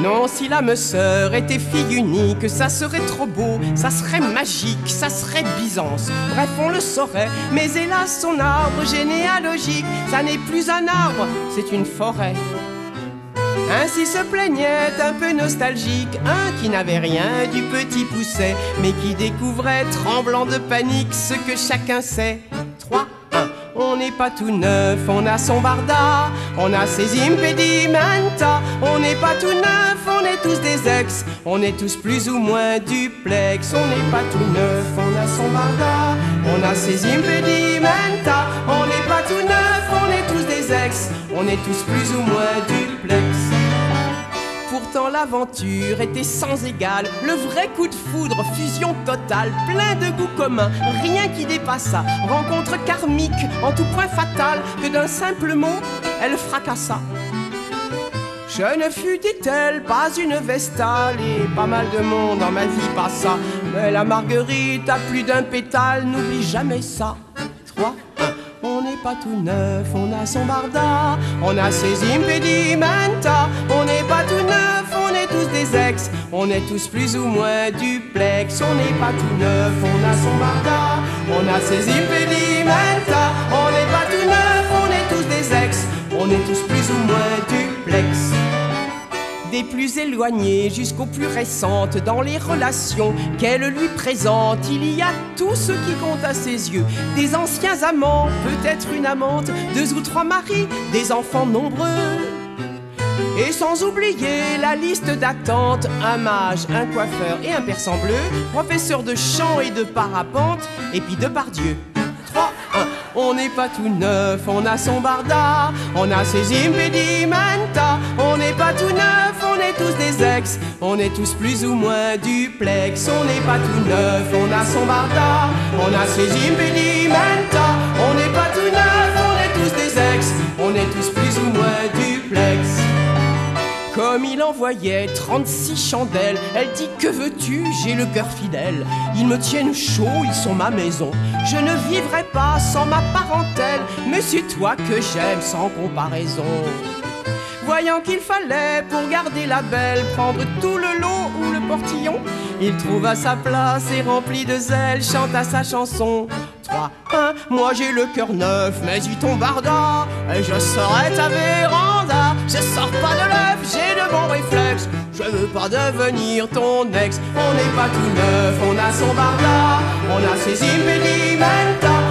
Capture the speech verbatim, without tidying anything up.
Non, si l'âme sœur était fille unique, ça serait trop beau, ça serait magique, ça serait Byzance. Bref, on le saurait, mais hélas, son arbre généalogique, ça n'est plus un arbre, c'est une forêt. Ainsi se plaignait un peu nostalgique un qui n'avait rien du petit Pousset, mais qui découvrait, tremblant de panique, ce que chacun sait. trois, un. On n'est pas tout neuf, on a son barda, on a ses impedimenta. On n'est pas tout neuf, on est tous des ex, on est tous plus ou moins duplex. On n'est pas tout neuf, on a son barda, on a ses impedimenta. On n'est pas tout neuf, on est tous des ex, on est tous plus ou moins duplex. Pourtant l'aventure était sans égale, le vrai coup de foudre, fusion totale, plein de goûts communs, rien qui dépassa, rencontre karmique en tout point fatal, que d'un simple mot, elle fracassa. Je ne fus, dit-elle, pas une vestale, et pas mal de monde dans ma vie passa, mais la marguerite a plus d'un pétale, n'oublie jamais ça. trois, un. On n'est pas tout neuf, on a son barda, on a ses impedimenta. On n'est pas tout neuf, on est tous des ex, on est tous plus ou moins duplex. On n'est pas tout neuf, on a son barda, on a ses impedimenta. On n'est pas tout neuf, on est tous des ex, on est tous plus ou moins duplex. Des plus éloignées jusqu'aux plus récentes, dans les relations qu'elle lui présente, il y a tout ce qui compte à ses yeux. Des anciens amants, peut-être une amante, deux ou trois maris, des enfants nombreux. Et sans oublier la liste d'attente, un mage, un coiffeur et un persan bleu, professeur de chant et de parapente, et puis Depardieu. trois, un. On n'est pas tout neuf, on a son barda, on a ses impedimenta. On n'est pas tout neuf, on est tous des ex, on est tous plus ou moins duplex. On n'est pas tout neuf, on a son barda, on a ses impedimenta. On n'est pas tout neuf, on est tous des ex, on est tous plus ou moins duplex. Comme il envoyait trente-six chandelles, elle dit: que veux-tu, j'ai le cœur fidèle. Ils me tiennent chaud, ils sont ma maison. Je ne vivrai pas sans ma parentèle, mais c'est toi que j'aime sans comparaison. Voyant qu'il fallait, pour garder la belle, prendre tout le lot ou le portillon, il trouva sa place et rempli de zèle, chanta sa chanson. trois, un. Moi j'ai le cœur neuf, mais y ton barda, et je serai ta véranda. Je sors pas de l'œuf, j'ai de bons réflexes, je veux pas devenir ton ex. On n'est pas tout neuf, on a son barda, on a ses impedimenta.